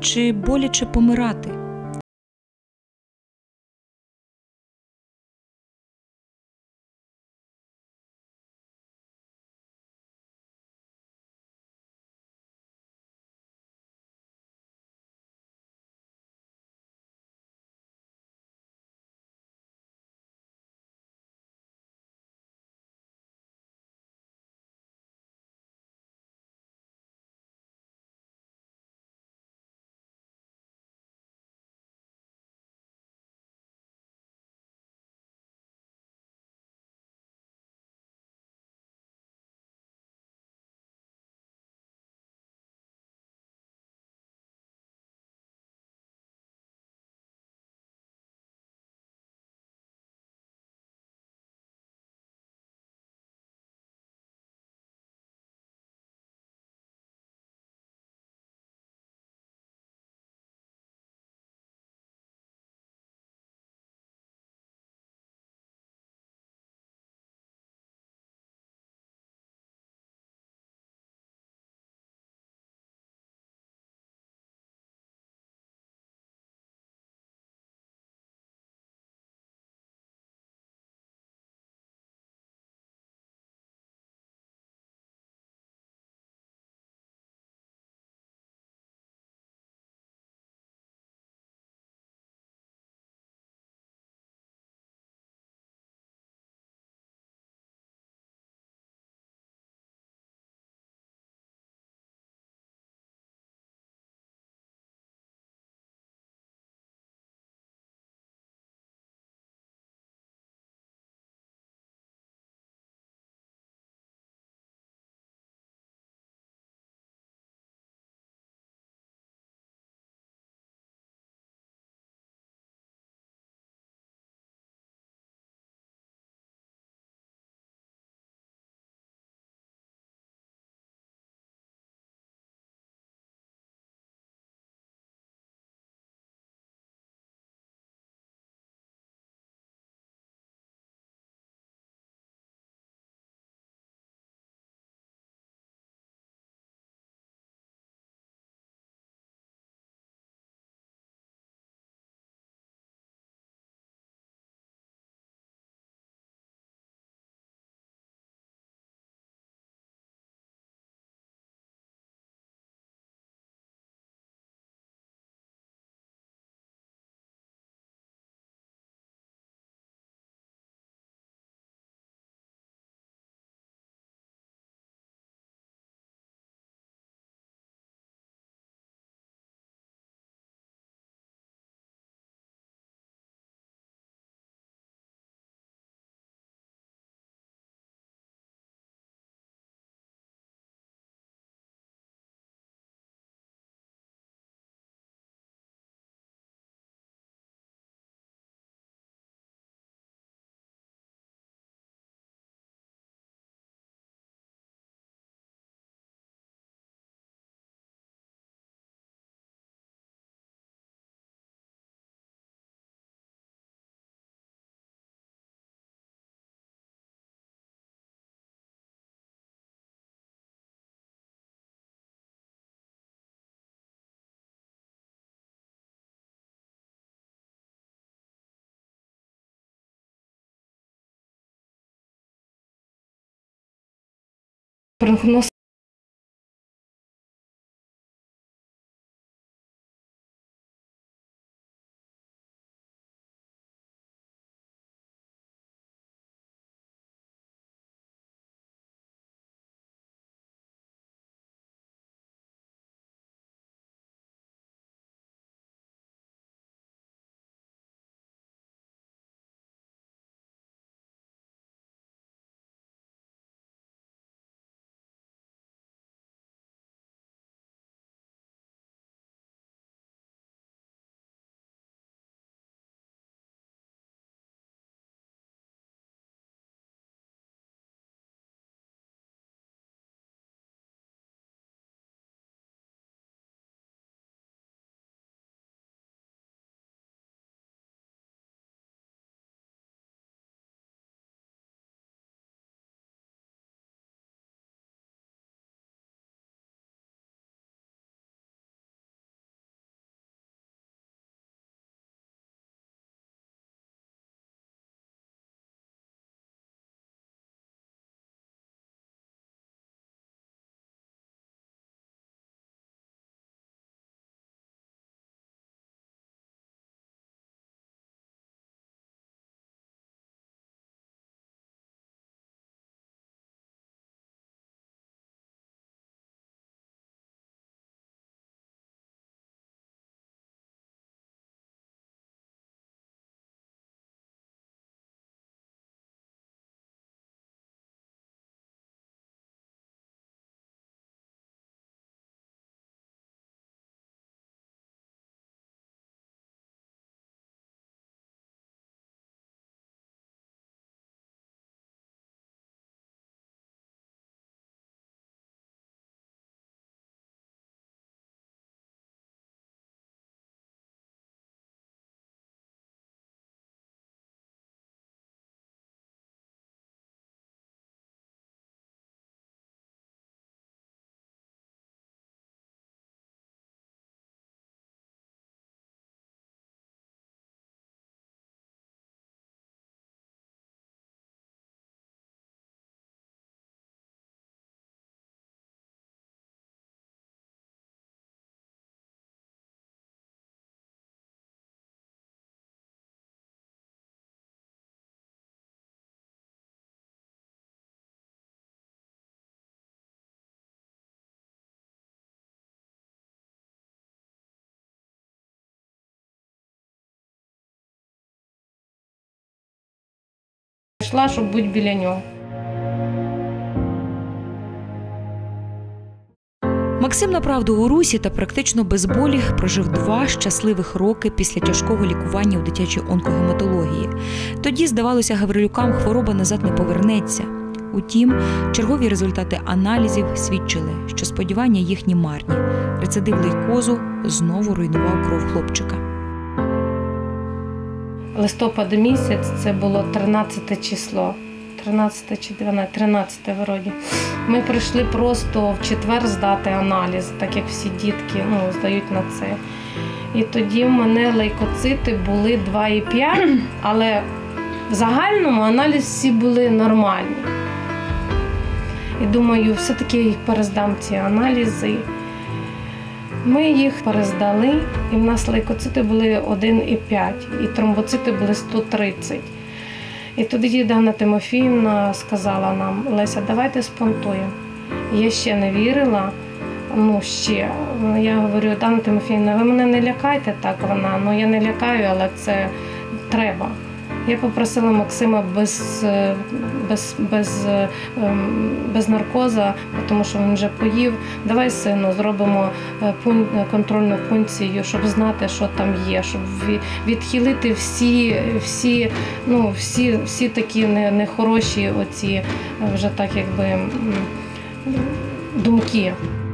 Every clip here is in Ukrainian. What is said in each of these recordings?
чи боляче помирати? Прогноз Йшла, щоб бути біля нього. Максим направду у русі та практично без болі прожив 2 щасливих роки після тяжкого лікування у дитячій онкогематології. Тоді, здавалося, Гаврилюкам хвороба назад не повернеться. Утім, чергові результати аналізів свідчили, що сподівання їхні марні. Рецидив лейкозу знову руйнував кров хлопчика. Листопад місяць, це було 13 число. 13 чи 12, 13 вроді. Ми прийшли просто в четвер здати аналіз, так як всі дітки здають на це. І тоді в мене лейкоцити були 2,5, але в загальному аналіз всі були нормальні. І думаю, все-таки я їх перездам, ці аналізи. Ми їх перездали, і в нас лейкоцити були 1,5, і тромбоцити були 130. І тоді Дана Тимофіївна сказала нам: Леся, давайте спонтуємо. Я ще не вірила, Я говорю: Дана Тимофіївна, ви мене не лякайте так, вона, я не лякаю, але це треба. Я попросила Максима без наркоза, тому що він вже поїв. Давай, сину, зробимо контрольну пункцію, щоб знати, що там є, щоб відхилити всі такі нехороші оці вже так якби думки.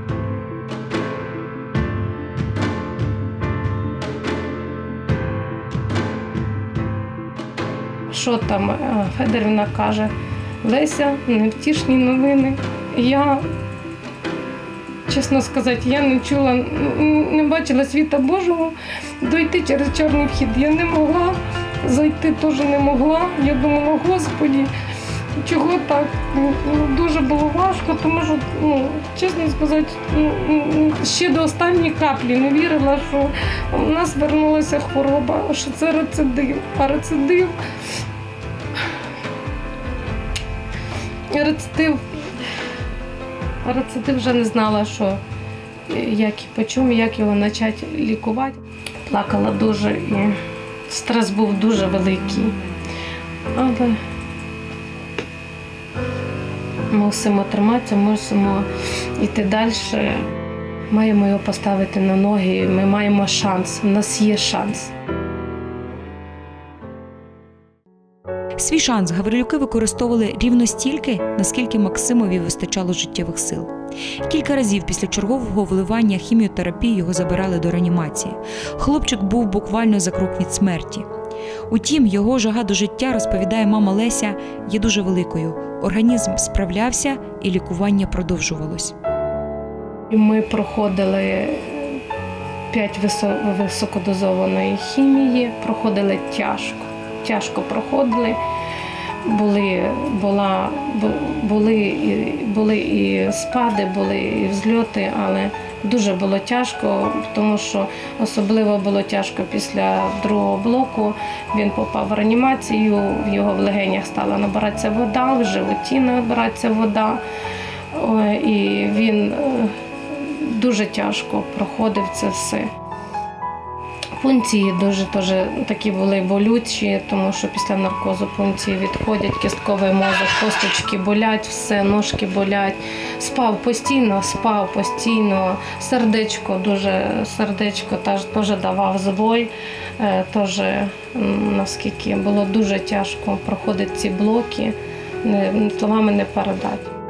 Що там Федорівна каже: Леся, невтішні новини. Я, чесно сказати, я не чула, не бачила світа Божого. Дойти через чорний вхід я не могла, зайти теж не могла. Я думала: Господи, чого так? Дуже було важко, тому що, чесно сказати, ще до останньої каплі не вірила, що у нас вернулася хвороба, що це рецидив. А рецидив вже не знала, як і по чому, як його почати лікувати. Плакала дуже, і стрес був дуже великий. Але мусимо триматися, мусимо йти далі. Маємо його поставити на ноги, ми маємо шанс, у нас є шанс. Свій шанс Гаврилюки використовували рівно стільки, наскільки Максимові вистачало життєвих сил. Кілька разів після чергового вливання хіміотерапії його забирали до реанімації. Хлопчик був буквально за крок від смерті. Утім, його жага до життя, розповідає мама Леся, є дуже великою. Організм справлявся і лікування продовжувалось. Ми проходили 5 високодозованої хімії, проходили тяжко. Тяжко проходили, були і спади, були і взльоти, але дуже було тяжко, тому що особливо було тяжко після другого блоку. Він попав в реанімацію, в його в легенях стала набиратися вода, в животі набиратися вода. І він дуже тяжко проходив це все. Пункції дуже такі були болючі, тому що після наркозу пункції відходять, кістковий мозок, косточки болять, все, ножки болять. Спав постійно, сердечко теж давав збой, наскільки було дуже тяжко проходити ці блоки, словами не передати.